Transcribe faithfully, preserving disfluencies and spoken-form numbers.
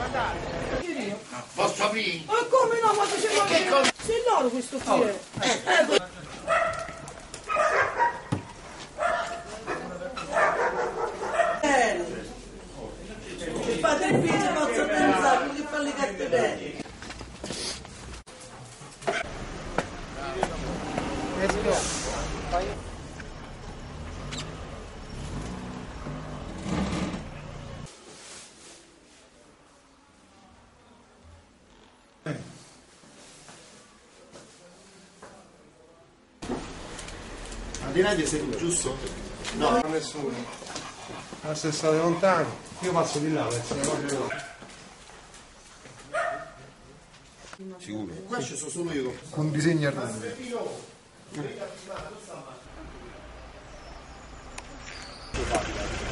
Posso aprire? Ma come no? Ma faceva che cosa? Se loro questo qui è. Eh, che fate il video posso pensare che fa le cattiverie. Al di là di sei tu, giusto? No. Non nessuno. Ma se state lontani, io passo di là, perché le cose no. Sicuro? Qua ci sono solo io. Con disegni armati. Eh.